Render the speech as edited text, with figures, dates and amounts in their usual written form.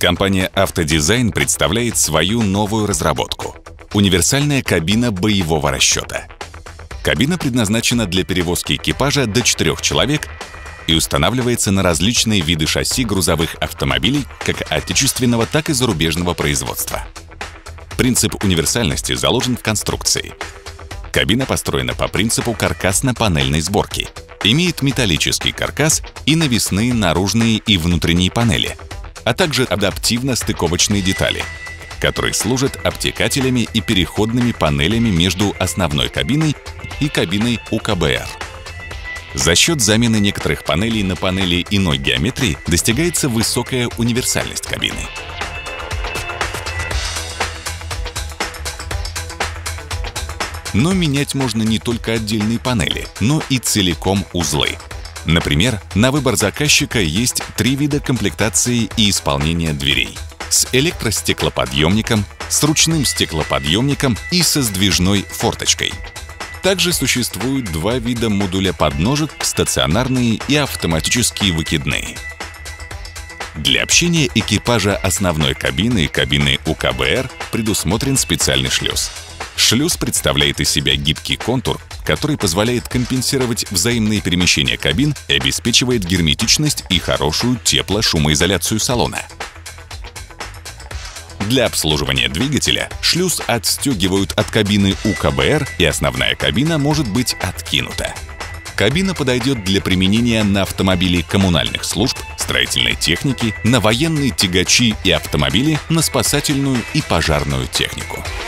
Компания «Автодизайн» представляет свою новую разработку — универсальная кабина боевого расчета. Кабина предназначена для перевозки экипажа до 4 человек и устанавливается на различные виды шасси грузовых автомобилей как отечественного, так и зарубежного производства. Принцип универсальности заложен в конструкции. Кабина построена по принципу каркасно-панельной сборки. Имеет металлический каркас и навесные наружные и внутренние панели, а также адаптивно-стыковочные детали, которые служат обтекателями и переходными панелями между основной кабиной и кабиной УКБР. За счет замены некоторых панелей на панели иной геометрии достигается высокая универсальность кабины. Но менять можно не только отдельные панели, но и целиком узлы. Например, на выбор заказчика есть 3 вида комплектации и исполнения дверей: с электростеклоподъемником, с ручным стеклоподъемником и со сдвижной форточкой. Также существует 2 вида модуля подножек: стационарные и автоматические выкидные. Для общения экипажа основной кабины и кабины УКБР предусмотрен специальный шлюз. Шлюз представляет из себя гибкий контур, который позволяет компенсировать взаимные перемещения кабин и обеспечивает герметичность и хорошую тепло-шумоизоляцию салона. Для обслуживания двигателя шлюз отстегивают от кабины УКБР, и основная кабина может быть откинута. Кабина подойдет для применения на автомобили коммунальных служб, строительной техники, на военные тягачи и автомобили, на спасательную и пожарную технику.